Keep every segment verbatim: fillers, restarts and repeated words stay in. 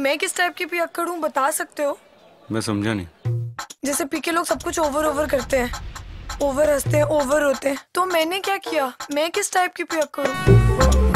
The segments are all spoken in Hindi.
मैं किस टाइप की पियक्कड़ हूँ बता सकते हो? मैं समझा नहीं। जैसे पी के लोग सब कुछ ओवर ओवर करते हैं, ओवर हंसते हैं, ओवर होते हैं, तो मैंने क्या किया? मैं किस टाइप की पियक्कड़ हूँ?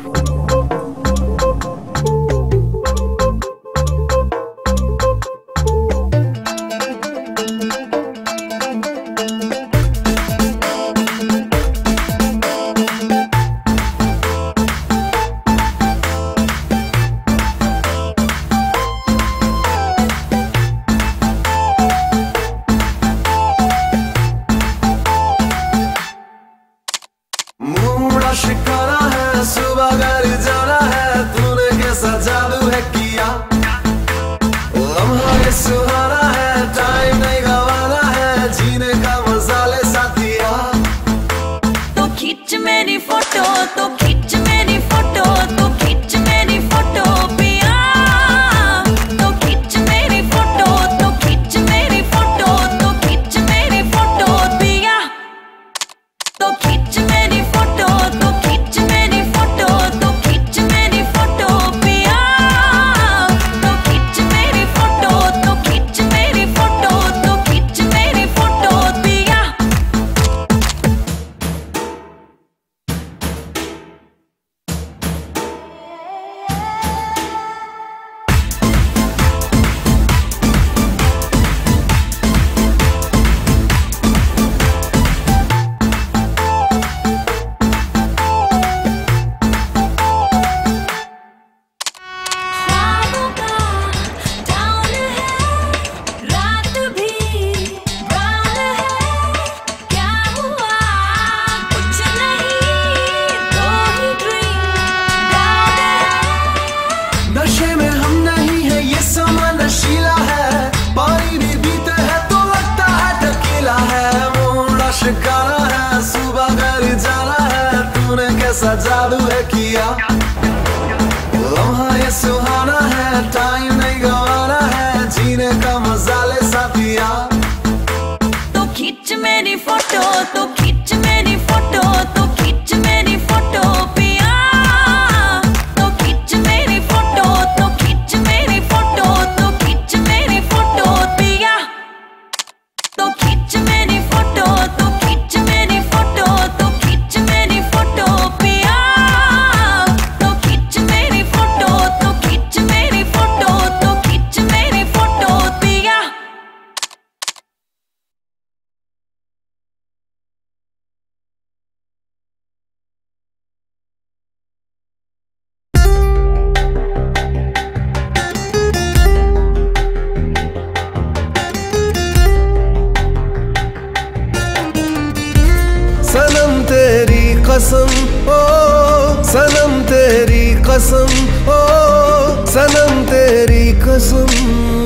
शिकारा है, सुबह घर जाना है, तूने कैसा जादू है किया। लम्हा ये सुहाना है, टाइम नहीं गवाना है, जीने का मजा ले साथिया। तो खींच मेरी फोटो, तो खींच मेरी फोटो, तो खींच मेरी फोटो पिया। तो खींच मेरी फोटो, तो खींच मेरी फोटो, तो खींच मेरी फोटो पिया। तो खींच मेरी फोटो, तो खींच मेरी फोटो, तो खींच मेरी फोटो पिया। तो खींच मेरी फोटो, तो खींच मेरी फोटो, तो खींच मेरी फोटो पिया। ख्वाबों का टाउन है, रात भी ब्राउन है। क्या हुआ? कुछ नहीं, दो ही ड्रिंक डाउन है। नशे में हम नहीं है, ये समा नशीला है, पानी भी पीते हैं तो लगता है टकीला है। मोड़ा शिकारा है, सुबह घर जाना है, तूने कैसा जादू है किया। लम्हा ये सुहाना है, टाइम नहीं गवाना है, जीने का मजा ले साथिया। तो खींच मेरी फोटो, तो खींच मेरी फोटो, तो खींच मेरी फोटो पिया। तो खींच मेरी फोटो, तो खींच मेरी फोटो, तो खींच मेरी फोटो पिया। तो खींच मेरी फोटो, तो खींच मेरी फोटो, तो खींच मेरी फोटो पिया। तो खींच मेरी फोटो, तो खींच मेरी फोटो, तो खींच मेरी फोटो पिया। सनम तेरी कसम ओ, सनम तेरी कसम ओ, सनम तेरी कसम।